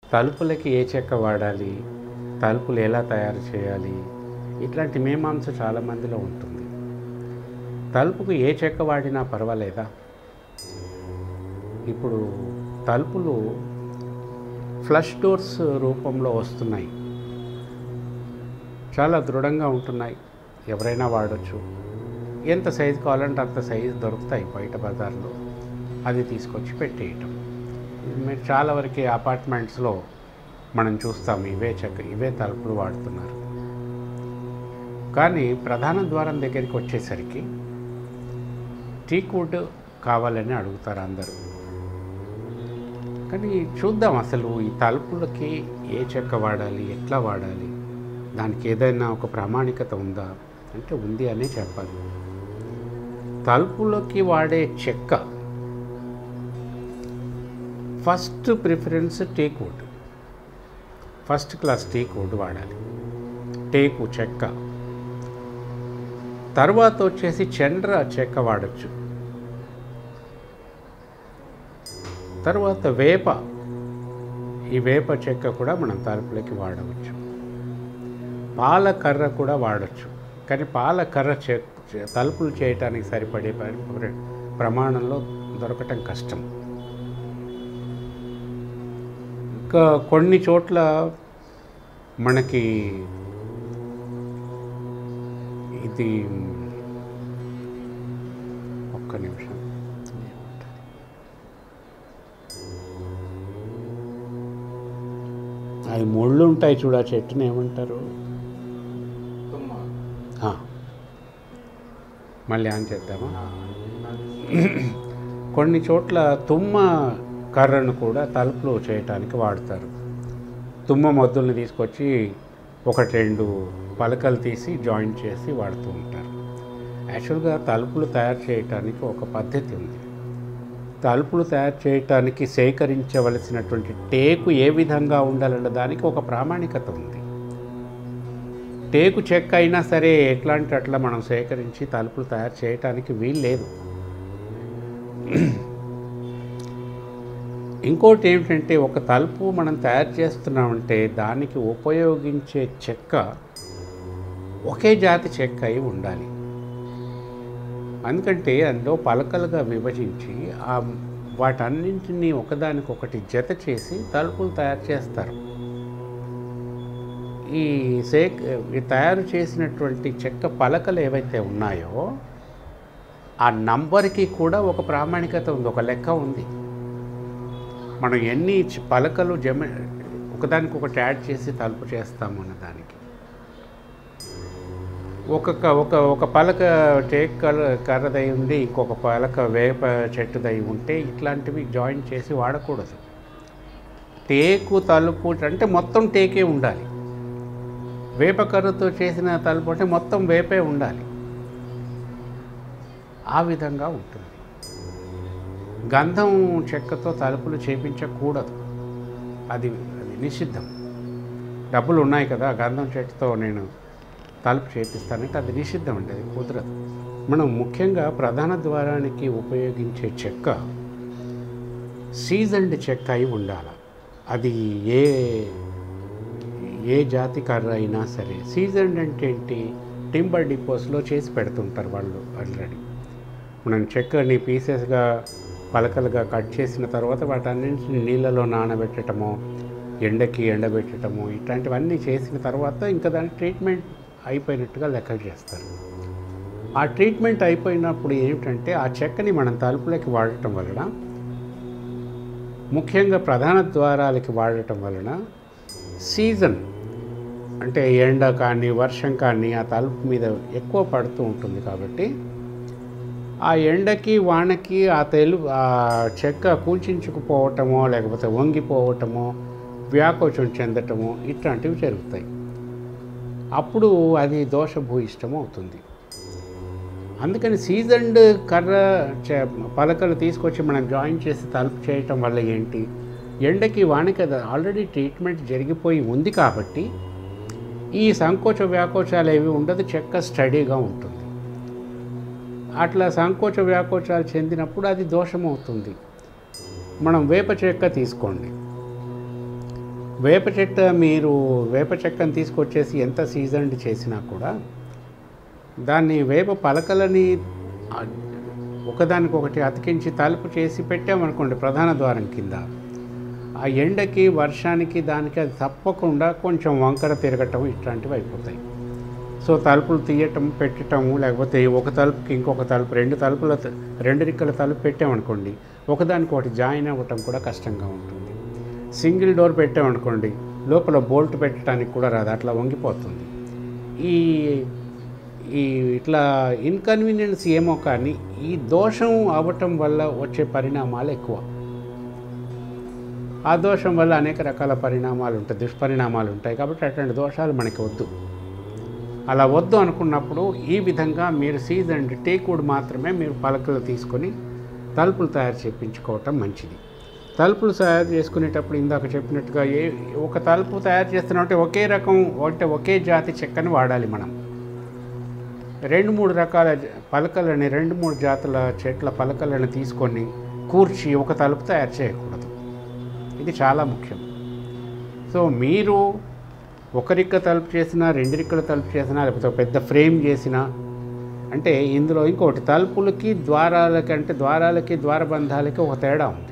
తలుపులకి ఏ చెక్క వాడాలి, తలుపులు ఎలా తయారు చేయాలి, ఇట్లాంటి మీమాంస చాలామందిలో ఉంటుంది. తలుపుకు ఏ చెక్క వాడినా పర్వాలేదా? ఇప్పుడు తలుపులు ఫ్లష్ డోర్స్ రూపంలో వస్తున్నాయి, చాలా దృఢంగా ఉంటున్నాయి, ఎవరైనా వాడచ్చు. ఎంత సైజు కావాలంటే అంత సైజు దొరుకుతాయి బయట బజార్లో, అది తీసుకొచ్చి పెట్టేయటం. మీరు చాలా వరకు అపార్ట్మెంట్స్లో మనం చూస్తాం ఇవే తలుపులు వాడుతున్నారు. కానీ ప్రధాన ద్వారం దగ్గరికి వచ్చేసరికి టీక్ వుడ్ కావాలని అడుగుతారు అందరూ. కానీ చూద్దాం అసలు ఈ తలుపులకి ఏ చెక్క వాడాలి, ఎట్లా వాడాలి, దానికి ఏదైనా ఒక ప్రామాణికత ఉందా అంటే ఉంది అనే చెప్పాలి. తలుపులకి వాడే చెక్క first preference teak wood, first class teak wood వాడాలి, టేకు చెక్క. తర్వాత వచ్చేసి చండ్ర చెక్క వాడచ్చు. తర్వాత ఈ వేప చెక్క కూడా మనం తలుపులకి వాడవచ్చు. పాలకర్ర కూడా వాడచ్చు. కానీ పాలకర్ర తలుపులు చేయటానికి సరిపడే ప్రమాణంలో దొరకటం కష్టం. ఇంకా కొన్ని చోట్ల మనకి ఇది ఒక్క నిమిషం, అవి ముళ్ళు ఉంటాయి చూడ, చెట్టుని ఏమంటారు? మళ్ళీ ఆన్ చేద్దామా? కొన్ని చోట్ల తుమ్మ కర్రను కూడా తలుపులు చేయటానికి వాడతారు. తుమ్మ మొద్దుల్ని తీసుకొచ్చి 1-2 పలకలు తీసి జాయింట్ చేసి వాడుతూ ఉంటారు. యాక్చువల్గా తలుపులు తయారు చేయటానికి ఒక పద్ధతి ఉంది. తలుపులు తయారు చేయటానికి సేకరించవలసినటువంటి టేకు ఏ విధంగా ఉండాలన్న దానికి ఒక ప్రామాణికత ఉంది. టేకు చెక్క అయినా సరే ఎట్లాంటి అట్లా మనం సేకరించి తలుపులు తయారు చేయటానికి వీలు లేదు. ఇంకోటి ఏమిటంటే, ఒక తలుపు మనం తయారు చేస్తున్నామంటే దానికి ఉపయోగించే చెక్క ఒకే జాతి చెక్క అయి ఉండాలి. ఎందుకంటే అందులో పలకలుగా విభజించి వాటన్నింటినీ ఒకదానికొకటి జత చేసి తలుపులు తయారు చేస్తారు. ఈ తయారు చేసినటువంటి చెక్క పలకలు ఏవైతే ఉన్నాయో ఆ నంబర్కి కూడా ఒక ప్రామాణికత ఉంది, ఒక లెక్క ఉంది. మనం ఎన్ని పలకలు ఒకదానికొకటి యాడ్ చేసి తలుపు చేస్తాము అన్న దానికి ఒక పలక టేక్ కర్రదై ఉండి ఇంకొక పలక వేప చెట్టుదై ఉంటే ఇట్లాంటివి జాయిన్ చేసి వాడకూడదు. టేకు తలుపు అంటే మొత్తం టేకే ఉండాలి. వేప కర్రతో చేసిన తలుపు అంటే మొత్తం వేపే ఉండాలి. ఆ విధంగా ఉంటుంది. గంధం చెక్కతో తలుపులు చేపించకూడదు, అది నిషిద్ధం. డబ్బులు ఉన్నాయి కదా, గంధం చెట్టుతో నేను తలుపు చేపిస్తానంటే అది నిషిద్ధం అండి, అది కుదరదు. మనం ముఖ్యంగా ప్రధాన ద్వారానికి ఉపయోగించే చెక్క సీజన్డ్ చెక్క అయి ఉండాలి. అది ఏ జాతి కర్ర అయినా సరే. సీజన్డ్ అంటే ఏంటి? టింబర్ డిపోస్లో చేసి పెడుతుంటారు వాళ్ళు ఆల్రెడీ. మనం చెక్కని పీసెస్గా పలకలుగా కట్ చేసిన తర్వాత వాటన్నింటిని నీళ్ళలో నానబెట్టడము, ఎండకి ఎండబెట్టడము, ఇట్లాంటివన్నీ చేసిన తర్వాత ఇంకా దాని ట్రీట్మెంట్ అయిపోయినట్టుగా లెక్క చేస్తారు. ఆ ట్రీట్మెంట్ అయిపోయినప్పుడు ఏమిటంటే ఆ చెక్కని మనం తలుపులకి వాడటం వలన, ముఖ్యంగా ప్రధాన ద్వారాలకి వాడటం వలన సీజన్ అంటే ఎండ కానీ వర్షం కానీ ఆ తలుపు మీద ఎక్కువ పడుతూ ఉంటుంది. కాబట్టి ఆ ఎండకి వానకి ఆ చెక్క కూల్చించుకుపోవటమో లేకపోతే వంగిపోవటమో వ్యాకోచం చెందటమో ఇట్లాంటివి జరుగుతాయి. అప్పుడు అది దోషభూయిష్టం అవుతుంది. అందుకని సీజన్డ్ కర్ర పలకలు తీసుకొచ్చి మనం జాయిన్ చేసి తలుపు చేయటం వల్ల ఏంటి, ఎండకి వానకి ఆల్రెడీ ట్రీట్మెంట్ జరిగిపోయి ఉంది కాబట్టి ఈ సంకోచ వ్యాకోచాలు ఏవి ఉండదు, చెక్క స్టడీగా ఉంటుంది. అట్లా సంకోచ వ్యాకోచాలు చెందినప్పుడు అది దోషమవుతుంది. మనం వేప చెక్క తీసుకోండి, వేప చెక్కను తీసుకొచ్చేసి ఎంత సీజన్డ్ చేసినా కూడా దాన్ని వేప పలకలని ఒకదానికొకటి అతికించి తలుపు చేసి పెట్టామనుకోండి ప్రధాన ద్వారం కింద, ఆ ఎండకి వర్షానికి దానికి అది తప్పకుండా కొంచెం వంకర తిరగటం ఇట్లాంటివి అయిపోతాయి. సో తలుపులు తీయటం పెట్టటము, లేకపోతే ఒక తలుపుకి ఇంకొక తలుపు రెండు రిక్కల తలుపు పెట్టామనుకోండి ఒకదానికొకటి జాయిన్ అవ్వటం కూడా కష్టంగా ఉంటుంది. సింగిల్ డోర్ పెట్టామనుకోండి లోపల బోల్ట్ పెట్టడానికి కూడా రాదు, అట్లా వంగిపోతుంది. ఈ ఇట్లా ఇన్కన్వీనియన్స్ ఏమో కానీ ఈ దోషం అవ్వటం వల్ల వచ్చే పరిణామాలు ఎక్కువ. ఆ దోషం వల్ల అనేక రకాల పరిణామాలు ఉంటాయి, దుష్పరిణామాలు ఉంటాయి. కాబట్టి అటువంటి దోషాలు మనకి వద్దు. అలా వద్దు అనుకున్నప్పుడు ఈ విధంగా మీరు సీజన్డ్ టేక్వుడ్ మాత్రమే మీరు పలకలు తీసుకొని తలుపులు తయారు చేయించుకోవటం మంచిది. తలుపులు తయారు చేసుకునేటప్పుడు ఇందాక చెప్పినట్టుగా ఒక తలుపు తయారు చేస్తున్నట్టే ఒకే రకం అంటే ఒకే జాతి చెక్కని వాడాలి. మనం 2-3 రకాల పలకలని 2-3 జాతుల చెట్ల పలకలను తీసుకొని కూర్చి ఒక తలుపు తయారు చేయకూడదు. ఇది చాలా ముఖ్యం. సో మీరు ఒక రిక్క తలుపు చేసినా 2 రిక్కల తలుపు చేసినా లేకపోతే పెద్ద ఫ్రేమ్ చేసినా, అంటే ఇందులో ఇంకోటి తలుపులకి ద్వారాలకి ద్వారబంధాలకి ఒక తేడా ఉంది.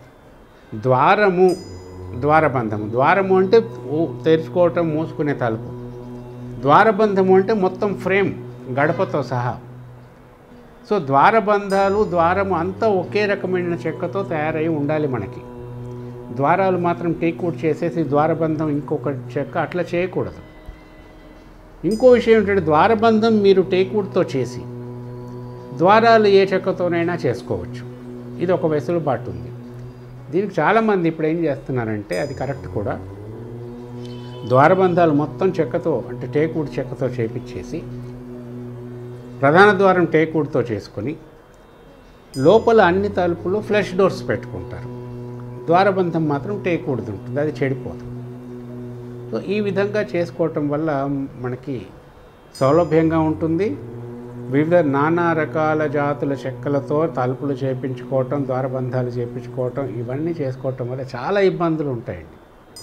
ద్వారబంధము అంటే తెరుచుకోవటం మూసుకునే తలుపు. ద్వారబంధము అంటే మొత్తం ఫ్రేమ్ గడపతో సహా. సో ద్వారము అంతా ఒకే రకమైన చెక్కతో తయారై ఉండాలి మనకి. ద్వారాలు మాత్రం టేక్వుడ్ చేసేసి ద్వారబంధం ఇంకొక చెక్క అట్లా చేయకూడదు. ఇంకో విషయం ఏంటంటే ద్వారబంధం మీరు టేక్వుడ్తో చేసి ద్వారాలు ఏ చెక్కతోనైనా చేసుకోవచ్చు. ఇది ఒక వెసులుబాటు ఉంది. దీనికి చాలామంది ఇప్పుడు ఏం చేస్తున్నారంటే అది కరెక్ట్ కూడా, ద్వారబంధాలు మొత్తం చెక్కతో అంటే టేక్వుడ్ చెక్కతో చేపించేసి ప్రధాన ద్వారం టేక్వుడ్తో చేసుకొని లోపల అన్ని తలుపులు ఫ్లష్ డోర్స్ పెట్టుకుంటారు. ద్వారబంధం మాత్రం టేక్వుడ్ ఉంటుంది, అది చెడిపోతుంది. సో ఈ విధంగా చేసుకోవటం వల్ల మనకి సౌలభ్యంగా ఉంటుంది. వివిధ నానా రకాల జాతుల చెక్కలతో తలుపులు చేయించుకోవటం, ద్వారబంధాలు చేయించుకోవటం, ఇవన్నీ చేసుకోవటం వల్ల చాలా ఇబ్బందులు ఉంటాయండి.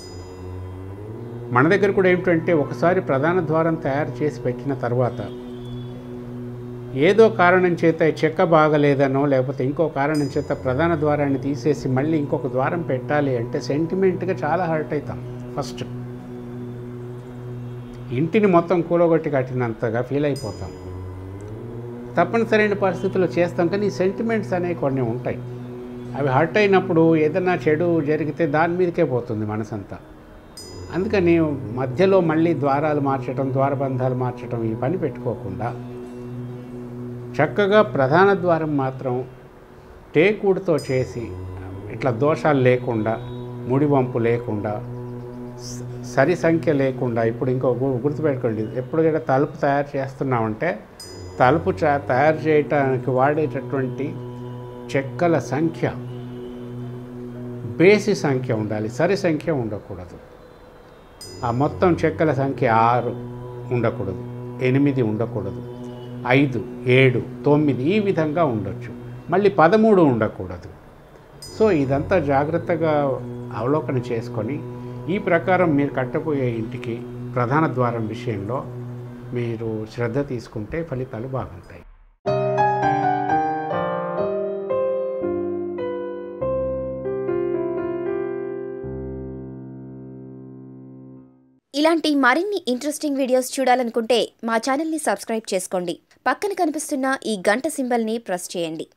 మన దగ్గర కూడా ఏమిటంటే ఒకసారి ప్రధాన ద్వారం తయారు చేసి పెట్టిన తర్వాత ఏదో కారణం చేత చెక్క బాగలేదనో లేకపోతే ఇంకో కారణం చేత ప్రధాన ద్వారాన్ని తీసేసి మళ్ళీ ఇంకొక ద్వారం పెట్టాలి అంటే సెంటిమెంట్గా చాలా హర్ట్ అవుతాం. ఫస్ట్ ఇంటిని మొత్తం కూలగొట్టి కట్టినంతగా ఫీల్ అయిపోతాం. తప్పనిసరైన పరిస్థితుల్లో చేస్తాం, కానీ సెంటిమెంట్స్ అనేవి కొన్ని ఉంటాయి. అవి హర్ట్ అయినప్పుడు ఏదైనా చెడు జరిగితే దాని మీదకే పోతుంది మనసంతా. అందుకని మధ్యలో మళ్ళీ ద్వారాలు మార్చడం, ద్వారబంధాలు మార్చడం ఈ పని పెట్టుకోకుండా చక్కగా ప్రధాన ద్వారం మాత్రం టేక్వుడ్తో చేసి ఇట్లా దోషాలు లేకుండా, ముడివంపు లేకుండా, సరి సంఖ్య లేకుండా. ఇప్పుడు ఇంకో గుర్తుపెట్టుకోండి, ఎప్పుడు కూడా తలుపు తయారు చేస్తున్నామంటే తలుపు తయారు చేయటానికి వాడేటటువంటి చెక్కల సంఖ్య బేసి సంఖ్య ఉండాలి, సరి సంఖ్య ఉండకూడదు. ఆ మొత్తం చెక్కల సంఖ్య 6 ఉండకూడదు, 8 ఉండకూడదు, 5, 7, 9 ఈ విధంగా ఉండొచ్చు. మళ్ళీ 13 ఉండకూడదు. సో ఇదంతా జాగ్రత్తగా అవలోకన చేసుకొని ఈ ప్రకారం మీరు కట్టబోయే ఇంటికి ప్రధాన ద్వారం విషయంలో మీరు శ్రద్ధ తీసుకుంటే ఫలితాలు బాగుంటాయి. ఇలాంటి మరిన్ని ఇంట్రెస్టింగ్ వీడియోస్ చూడాలనుకుంటే మా ఛానల్ని సబ్స్క్రైబ్ చేసుకోండి. పక్కన కనిపిస్తున్న ఈ గంట సింబల్ని ప్రెస్ చేయండి.